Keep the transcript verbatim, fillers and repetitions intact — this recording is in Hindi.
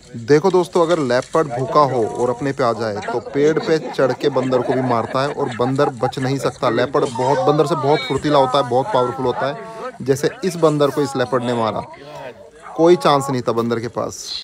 देखो दोस्तों, अगर लेपर्ड भूखा हो और अपने पे आ जाए तो पेड़ पे चढ़ के बंदर को भी मारता है और बंदर बच नहीं सकता। लेपर्ड बहुत बंदर से बहुत फुर्तीला होता है, बहुत पावरफुल होता है। जैसे इस बंदर को इस लेपर्ड ने मारा, कोई चांस नहीं था बंदर के पास।